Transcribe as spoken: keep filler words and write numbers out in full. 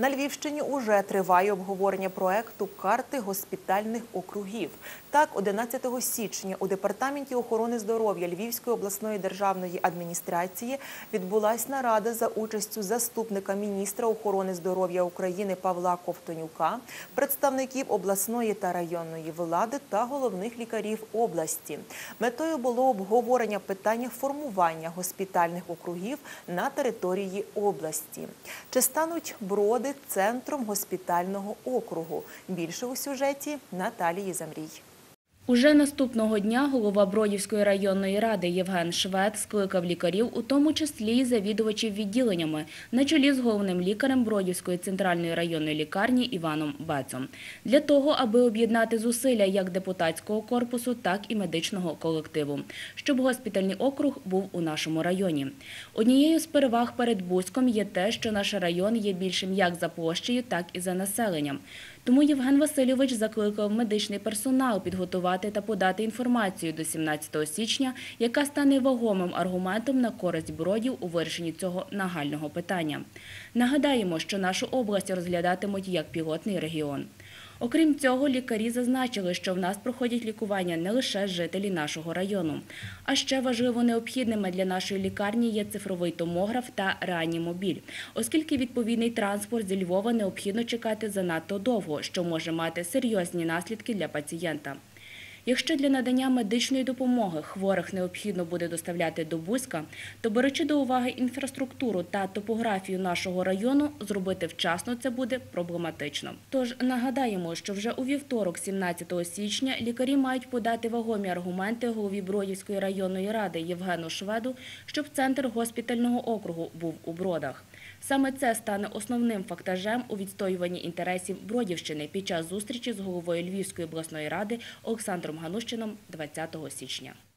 На Львівщині уже триває обговорення проекту «Карти госпітальних округів». Так, одинадцятого січня у Департаменті охорони здоров'я Львівської обласної державної адміністрації відбулась нарада за участю заступника міністра охорони здоров'я України Павла Ковтонюка, представників обласної та районної влади та головних лікарів області. Метою було обговорення питання формування госпітальних округів на території області. Чи стануть Броди центром госпітального округу? Більше у сюжеті Наталії Замрій. Уже наступного дня голова Бродівської районної ради Євген Швед скликав лікарів, у тому числі й завідувачів відділеннями, на чолі з головним лікарем Бродівської центральної районної лікарні Іваном Бецом. Для того, аби об'єднати зусилля як депутатського корпусу, так і медичного колективу, щоб госпітальний округ був у нашому районі. Однією з переваг перед Буськом є те, що наш район є більшим як за площею, так і за населенням. Тому Євген Васильович закликав медичний персонал підготувати та подати інформацію до сімнадцятого січня, яка стане вагомим аргументом на користь Бродів у вирішенні цього нагального питання. Нагадаємо, що нашу область розглядатимуть як пілотний регіон. Окрім цього, лікарі зазначили, що в нас проходять лікування не лише жителі нашого району. А ще важливо необхідними для нашої лікарні є цифровий томограф та реанімобіль, оскільки відповідний транспорт зі Львова необхідно чекати занадто довго, що може мати серйозні наслідки для пацієнта. Якщо для надання медичної допомоги хворих необхідно буде доставляти до Буська, то, беручи до уваги інфраструктуру та топографію нашого району, зробити вчасно це буде проблематично. Тож нагадаємо, що вже у вівторок, сімнадцятого січня, лікарі мають подати вагомі аргументи голові Бродівської районної ради Євгену Шведу, щоб центр госпітального округу був у Бродах. Саме це стане основним фактажем у відстоюванні інтересів Бродівщини під час зустрічі з головою Львівської обласної ради Олександром Ганущином двадцятого січня.